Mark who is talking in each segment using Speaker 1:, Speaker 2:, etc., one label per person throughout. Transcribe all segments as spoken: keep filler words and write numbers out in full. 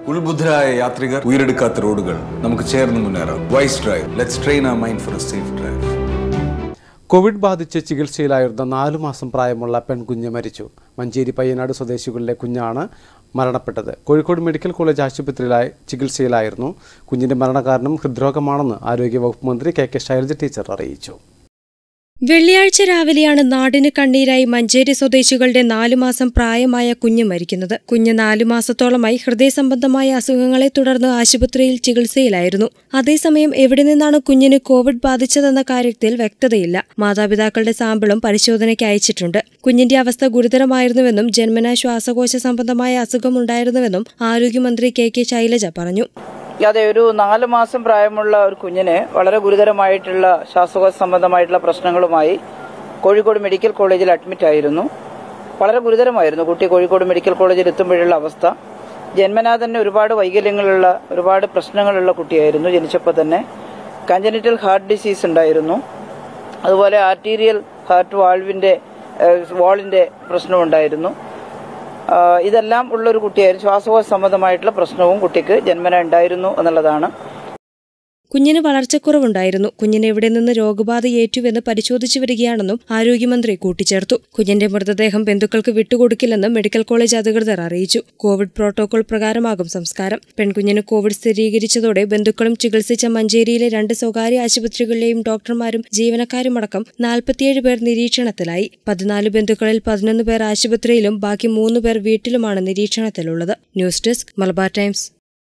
Speaker 1: ഉത്ബുദ്ധരായ യാത്രികർ, ഉയരെടുക്കാത്ത റോഡുകൾ, നമുക്ക് ചേർന്ന് മുന്നേറാം. Wise drive. Let's train our mind for a safe drive.
Speaker 2: Covid ബാധിച്ച് ചികിത്സയിലായിരുന്ന നാലു മാസം പ്രായമുള്ള പെൺകുഞ്ഞ് മരിച്ചു. മഞ്ചേരി പയ്യനാട് സ്വദേശികളുടെ കുഞ്ഞാണ് മരണപ്പെട്ടത്. കോഴിക്കോട് മെഡിക്കൽ കോളേജ് ആശുപത്രിയിലായി ചികിത്സയിലായിരുന്നു. കുഞ്ഞിന്റെ മരണകാരണം ഹൃദ്രോഗമാണെന്ന് ആരോഗ്യവകുപ്പ് മന്ത്രി കെ കെ ശൈലജ ടീച്ചർ അറിയിച്ചു.
Speaker 3: വെള്ളിയാഴ്ച രാവിലെയാണ് നാടിന് കണ്ണീരായി മഞ്ചേരി സ്വദേശികളുടെ നാലു മാസം പ്രായമായ കുഞ്ഞ് മരിക്കുന്നത്. കുഞ്ഞ് നാലു മാസത്തോളമായി ഹൃദയ സംബന്ധമായ അസുഖങ്ങളെ തുടർന്ന് ആശുപത്രിയിൽ ചികിത്സയിലായിരുന്നു. അതേസമയം എവിടെ നിന്നാണ് കുഞ്ഞിന് കോവിഡ് ബാധിച്ചതെന്ന കാര്യത്തിൽ വ്യക്തതയില്ല. മാതാപിതാക്കളുടെ സാമ്പിളും പരിശോധനയ്ക്ക് അയച്ചിട്ടുണ്ട്. കുഞ്ഞിന്റെ അവസ്ഥ ഗുരുതരമായിരുന്നുവെന്നും ജന്മനാ ശ്വാസകോശ സംബന്ധമായ അസുഖമുണ്ടായിരുന്നുവെന്നും ആരോഗ്യമന്ത്രി കെ കെ ശൈലജ പറഞ്ഞു.
Speaker 4: അതെ, ഒരു നാല് മാസം പ്രായമുള്ള ഒരു കുഞ്ഞിന് വളരെ ഗുരുതരമായിട്ടുള്ള ശ്വാസകോശ സംബന്ധമായിട്ടുള്ള പ്രശ്നങ്ങളുമായി കോഴിക്കോട് മെഡിക്കൽ കോളേജിൽ അഡ്മിറ്റ് ആയിരുന്നു. വളരെ ഗുരുതരമായിരുന്നു. കുട്ടി കോഴിക്കോട് മെഡിക്കൽ കോളേജിൽ എത്തുമ്പോഴുള്ള അവസ്ഥ. ജന്മനാ തന്നെ ഒരുപാട് വൈകല്യങ്ങളുള്ള, ഒരുപാട് പ്രശ്നങ്ങളുള്ള കുട്ടിയായിരുന്നു. ജനിച്ചപ്പോൾ തന്നെ കഞ്ചനിറ്റൽ ഹാർട്ട് ഡിസീസ് ഉണ്ടായിരുന്നു. അതുപോലെ ആർട്ടീരിയൽ ഹാർട്ട് വാൾവിന്റെ വാളിന്റെ പ്രശ്നമുണ്ടായിരുന്നു. ഇതെല്ലാം ഉള്ളൊരു കുട്ടിയായിരുന്നു. ശ്വാസകോശ സംബന്ധമായിട്ടുള്ള പ്രശ്നവും കുട്ടിക്ക് ജന്മന ഉണ്ടായിരുന്നു എന്നുള്ളതാണ്.
Speaker 3: കുഞ്ഞിന് വളർച്ചക്കുറവുണ്ടായിരുന്നു. കുഞ്ഞിന് എവിടെ നിന്ന് രോഗബാധ ഏറ്റുവെന്ന് പരിശോധിച്ചു വരികയാണെന്നും ആരോഗ്യമന്ത്രി കൂട്ടിച്ചേർത്തു. കുഞ്ഞിന്റെ മൃതദേഹം ബന്ധുക്കൾക്ക് വിട്ടുകൊടുക്കില്ലെന്നും മെഡിക്കൽ കോളേജ് അധികൃതർ അറിയിച്ചു. കോവിഡ് പ്രോട്ടോകോൾ പ്രകാരമാകും സംസ്കാരം. പെൺകുഞ്ഞിന് കോവിഡ് സ്ഥിരീകരിച്ചതോടെ ബന്ധുക്കളും ചികിത്സിച്ച മഞ്ചേരിയിലെ രണ്ട് സ്വകാര്യ ആശുപത്രികളിലെയും ഡോക്ടർമാരും ജീവനക്കാരുമടക്കം നാൽപ്പത്തിയേഴ് പേർ നിരീക്ഷണത്തിലായി. പതിനാല് ബന്ധുക്കളിൽ പതിനൊന്ന് പേർ ആശുപത്രിയിലും ബാക്കി മൂന്ന് പേർ വീട്ടിലുമാണ് നിരീക്ഷണത്തിലുള്ളത്. News desk Malabar Times.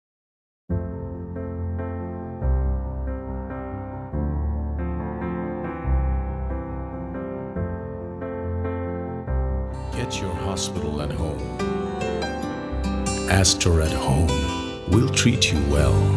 Speaker 5: Get your hospital at home. Aster at Home will treat you well.